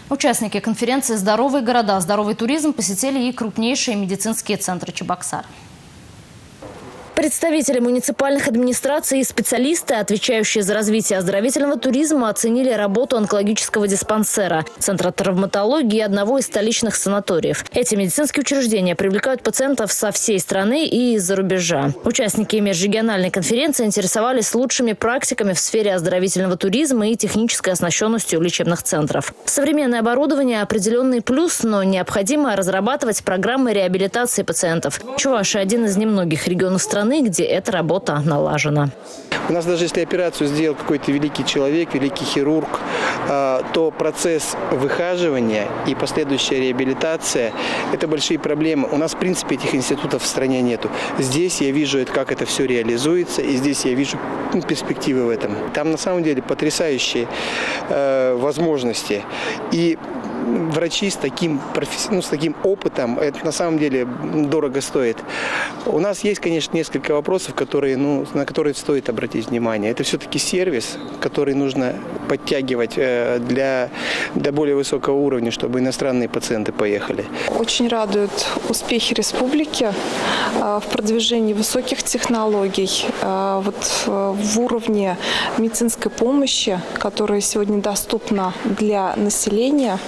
Участники конференции «Здоровые города. Здоровый туризм» посетили и крупнейшие медицинские центры Чебоксар. Представители муниципальных администраций и специалисты, отвечающие за развитие оздоровительного туризма, оценили работу онкологического диспансера, центра травматологии и одного из столичных санаториев. Эти медицинские учреждения привлекают пациентов со всей страны и из-за рубежа. Участники межрегиональной конференции интересовались лучшими практиками в сфере оздоровительного туризма и технической оснащенностью лечебных центров. Современное оборудование – определенный плюс, но необходимо разрабатывать программы реабилитации пациентов. Чувашия – один из немногих регионов страны, где эта работа налажена. У нас даже если операцию сделал какой-то великий человек, великий хирург, то процесс выхаживания и последующая реабилитация – это большие проблемы. У нас, в принципе, этих институтов в стране нету. Здесь я вижу, как это все реализуется, и здесь я вижу перспективы в этом. Там на самом деле потрясающие возможности. И врачи с таким опытом, это на самом деле дорого стоит. У нас есть, конечно, несколько вопросов, на которые стоит обратить внимание. Это все-таки сервис, который нужно подтягивать для более высокого уровня, чтобы иностранные пациенты поехали. Очень радуют успехи республики в продвижении высоких технологий, в уровне медицинской помощи, которая сегодня доступна для населения.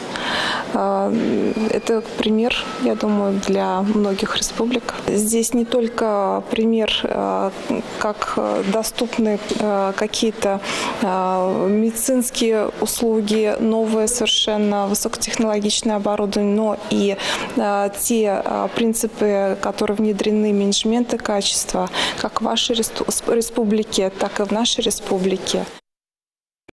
Это пример, я думаю, для многих республик. Здесь не только пример, как доступны какие-то медицинские услуги, новое совершенно высокотехнологичное оборудование, но и те принципы, которые внедрены менеджмента качества, как в вашей республике, так и в нашей республике.